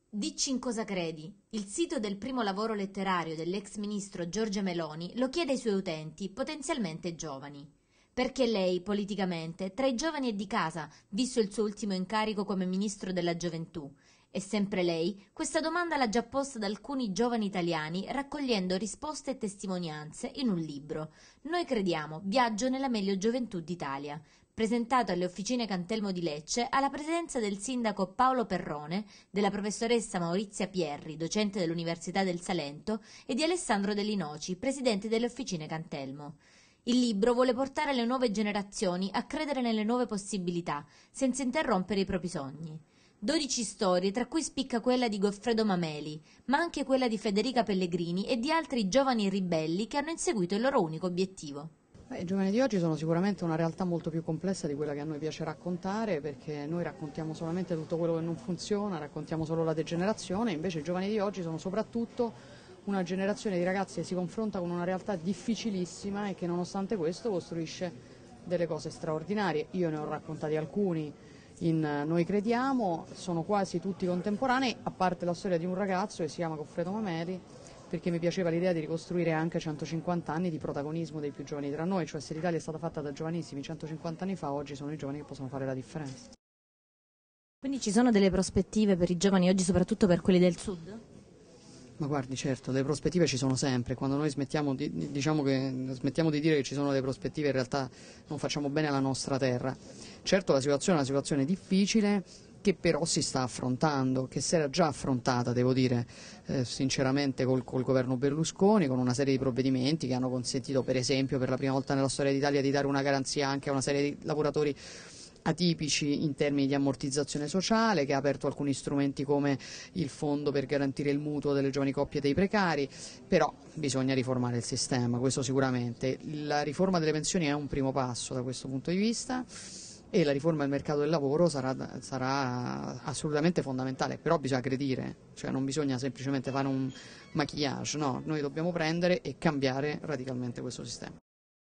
Dici in cosa credi? Il sito del primo lavoro letterario dell'ex ministro Giorgia Meloni lo chiede ai suoi utenti, potenzialmente giovani. Perché lei, politicamente, tra i giovani è di casa, visto il suo ultimo incarico come ministro della gioventù. E sempre lei, questa domanda l'ha già posta ad alcuni giovani italiani raccogliendo risposte e testimonianze in un libro. Noi crediamo, viaggio nella meglio gioventù d'Italia. Presentato alle officine Cantelmo di Lecce alla presenza del sindaco Paolo Perrone, della professoressa Maurizia Pierri, docente dell'Università del Salento, e di Alessandro Dell'Inoci, presidente delle officine Cantelmo. Il libro vuole portare le nuove generazioni a credere nelle nuove possibilità, senza interrompere i propri sogni. 12 storie, tra cui spicca quella di Goffredo Mameli, ma anche quella di Federica Pellegrini e di altri giovani ribelli che hanno inseguito il loro unico obiettivo. I giovani di oggi sono sicuramente una realtà molto più complessa di quella che a noi piace raccontare, perché noi raccontiamo solamente tutto quello che non funziona, raccontiamo solo la degenerazione. Invece i giovani di oggi sono soprattutto una generazione di ragazzi che si confronta con una realtà difficilissima e che nonostante questo costruisce delle cose straordinarie. Io ne ho raccontati alcuni in Noi Crediamo, sono quasi tutti contemporanei, a parte la storia di un ragazzo che si chiama Goffredo Mameli, perché mi piaceva l'idea di ricostruire anche 150 anni di protagonismo dei più giovani tra noi, cioè se l'Italia è stata fatta da giovanissimi 150 anni fa, oggi sono i giovani che possono fare la differenza. Quindi ci sono delle prospettive per i giovani oggi, soprattutto per quelli del sud? Ma guardi, certo, le prospettive ci sono sempre, quando noi smettiamo di dire che ci sono delle prospettive in realtà non facciamo bene alla nostra terra. Certo la situazione è una situazione difficile, che però si sta affrontando, che si era già affrontata, devo dire, sinceramente col governo Berlusconi, con una serie di provvedimenti che hanno consentito, per esempio, per la prima volta nella storia d'Italia di dare una garanzia anche a una serie di lavoratori atipici in termini di ammortizzazione sociale, che ha aperto alcuni strumenti come il fondo per garantire il mutuo delle giovani coppie e dei precari, però bisogna riformare il sistema, questo sicuramente. La riforma delle pensioni è un primo passo da questo punto di vista, e la riforma del mercato del lavoro sarà assolutamente fondamentale, però bisogna aggredire, cioè non bisogna semplicemente fare un maquillage, no, noi dobbiamo prendere e cambiare radicalmente questo sistema.